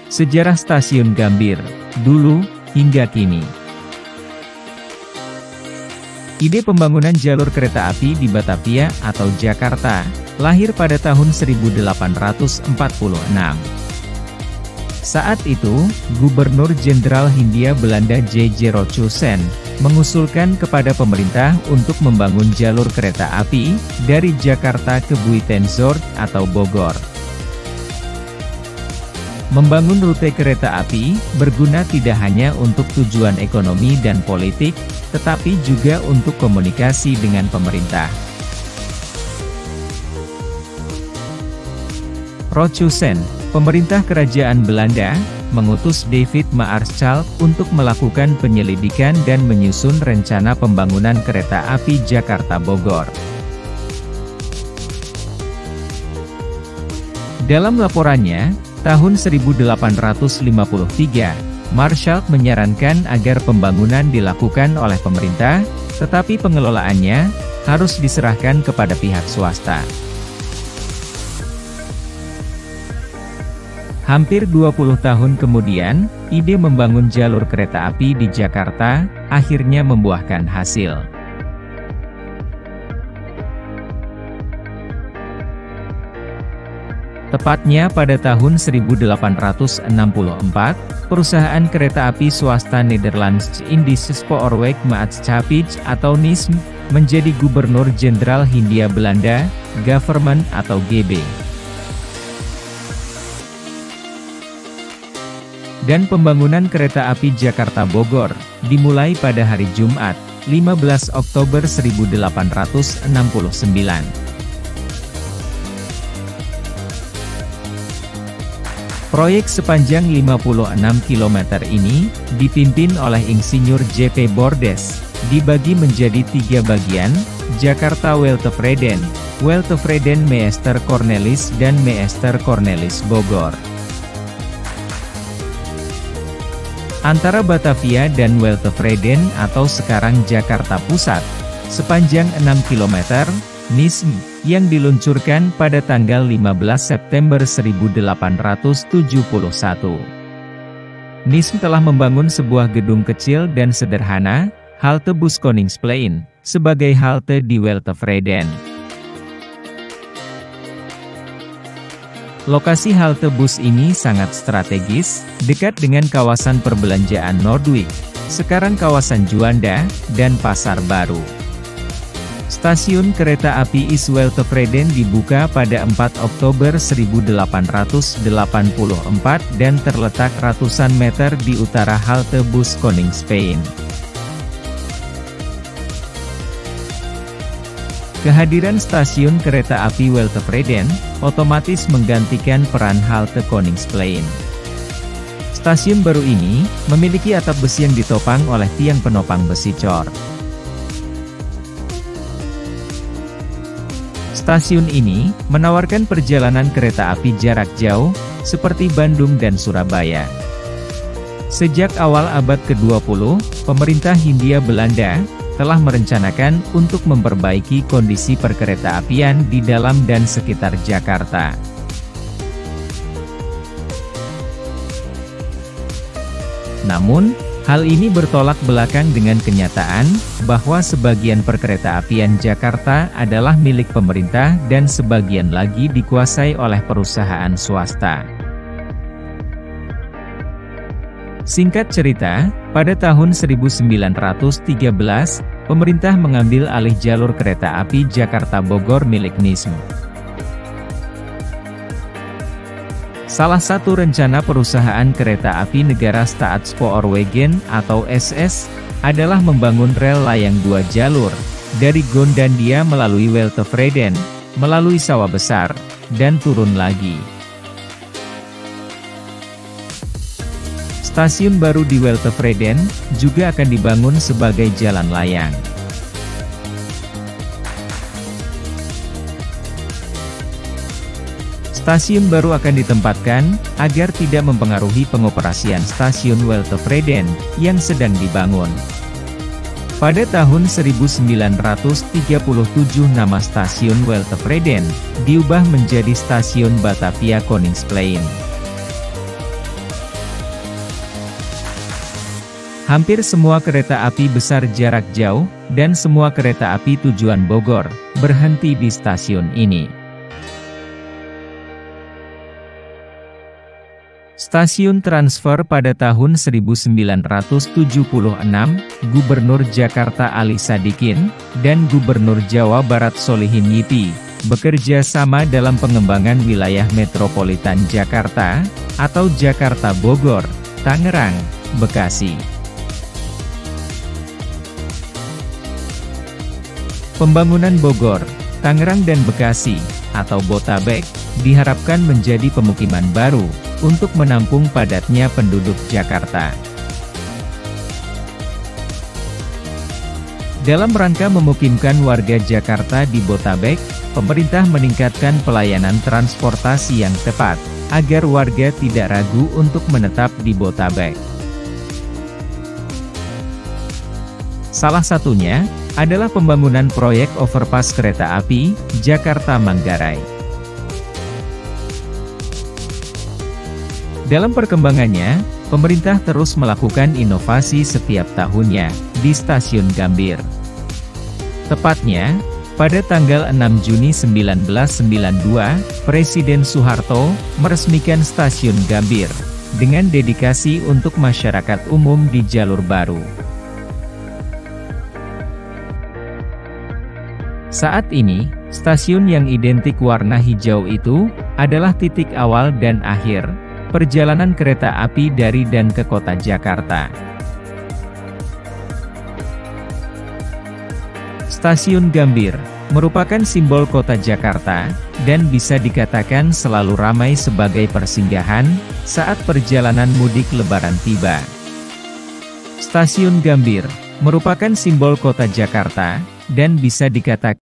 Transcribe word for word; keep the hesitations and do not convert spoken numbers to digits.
Sejarah Stasiun Gambir, dulu, hingga kini. Ide pembangunan jalur kereta api di Batavia atau Jakarta, lahir pada tahun seribu delapan ratus empat puluh enam. Saat itu, Gubernur Jenderal Hindia Belanda J J Rochusen, mengusulkan kepada pemerintah untuk membangun jalur kereta api, dari Jakarta ke Buitenzorg atau Bogor. Membangun rute kereta api, berguna tidak hanya untuk tujuan ekonomi dan politik, tetapi juga untuk komunikasi dengan pemerintah. Rochusen, pemerintah kerajaan Belanda, mengutus David Maarschalk untuk melakukan penyelidikan dan menyusun rencana pembangunan kereta api Jakarta-Bogor. Dalam laporannya, tahun seribu delapan ratus lima puluh tiga, Maarschalk menyarankan agar pembangunan dilakukan oleh pemerintah, tetapi pengelolaannya harus diserahkan kepada pihak swasta. Hampir dua puluh tahun kemudian, ide membangun jalur kereta api di Jakarta akhirnya membuahkan hasil. Tepatnya pada tahun seribu delapan ratus enam puluh empat, perusahaan kereta api swasta Nederlands Indische Spoorweg Maatschappij atau N I S M, menjadi Gubernur Jenderal Hindia Belanda, Government atau G B. Dan pembangunan kereta api Jakarta-Bogor, dimulai pada hari Jumat, lima belas Oktober seribu delapan ratus enam puluh sembilan. Proyek sepanjang lima puluh enam kilometer ini, dipimpin oleh Insinyur J P Bordes, dibagi menjadi tiga bagian, Jakarta Weltevreden, Weltevreden Meester Cornelis dan Meester Cornelis Bogor. Antara Batavia dan Weltevreden atau sekarang Jakarta Pusat, sepanjang enam kilometer, N I S M, yang diluncurkan pada tanggal lima belas September seribu delapan ratus tujuh puluh satu. N I S M telah membangun sebuah gedung kecil dan sederhana, halte bus Koningsplein, sebagai halte di Weltevreden. Lokasi halte bus ini sangat strategis, dekat dengan kawasan perbelanjaan Noordwijk, sekarang kawasan Juanda, dan Pasar Baru. Stasiun kereta api East Weltevreden dibuka pada empat Oktober seribu delapan ratus delapan puluh empat dan terletak ratusan meter di utara halte bus Koningsplein. Kehadiran stasiun kereta api Weltevreden, otomatis menggantikan peran halte Koningsplein. Stasiun baru ini, memiliki atap besi yang ditopang oleh tiang penopang besi cor. Stasiun ini, menawarkan perjalanan kereta api jarak jauh, seperti Bandung dan Surabaya. Sejak awal abad kedua puluh, pemerintah Hindia Belanda telah merencanakan untuk memperbaiki kondisi perkeretaapian di dalam dan sekitar Jakarta. Namun, hal ini bertolak belakang dengan kenyataan bahwa sebagian perkeretaapian Jakarta adalah milik pemerintah dan sebagian lagi dikuasai oleh perusahaan swasta. Singkat cerita, pada tahun seribu sembilan ratus tiga belas, pemerintah mengambil alih jalur kereta api Jakarta-Bogor milik N I S M. Salah satu rencana perusahaan kereta api negara Staatspoorwegen atau S S, adalah membangun rel layang dua jalur, dari Gondandia melalui Weltevreden, melalui Sawah Besar, dan turun lagi. Stasiun baru di Weltevreden, juga akan dibangun sebagai jalan layang. Stasiun baru akan ditempatkan, agar tidak mempengaruhi pengoperasian stasiun Weltevreden, yang sedang dibangun. Pada tahun seribu sembilan ratus tiga puluh tujuh nama stasiun Weltevreden, diubah menjadi Stasiun Batavia Koningsplein. Hampir semua kereta api besar jarak jauh, dan semua kereta api tujuan Bogor, berhenti di stasiun ini. Stasiun transfer pada tahun seribu sembilan ratus tujuh puluh enam, Gubernur Jakarta Ali Sadikin, dan Gubernur Jawa Barat Solihin Nyipi, bekerja sama dalam pengembangan wilayah metropolitan Jakarta, atau Jakarta Bogor, Tangerang, Bekasi. Pembangunan Bogor, Tangerang dan Bekasi, atau Botabek, diharapkan menjadi pemukiman baru, untuk menampung padatnya penduduk Jakarta. Dalam rangka memukimkan warga Jakarta di Botabek, pemerintah meningkatkan pelayanan transportasi yang tepat, agar warga tidak ragu untuk menetap di Botabek. Salah satunya, adalah pembangunan proyek overpass kereta api, Jakarta-Manggarai. Dalam perkembangannya, pemerintah terus melakukan inovasi setiap tahunnya, di Stasiun Gambir. Tepatnya, pada tanggal enam Juni seribu sembilan ratus sembilan puluh dua, Presiden Soeharto, meresmikan Stasiun Gambir, dengan dedikasi untuk masyarakat umum di jalur baru. Saat ini, stasiun yang identik warna hijau itu, adalah titik awal dan akhir, perjalanan kereta api dari dan ke kota Jakarta. Stasiun Gambir, merupakan simbol kota Jakarta, dan bisa dikatakan selalu ramai sebagai persinggahan, saat perjalanan mudik lebaran tiba. Stasiun Gambir, merupakan simbol kota Jakarta, dan bisa dikatakan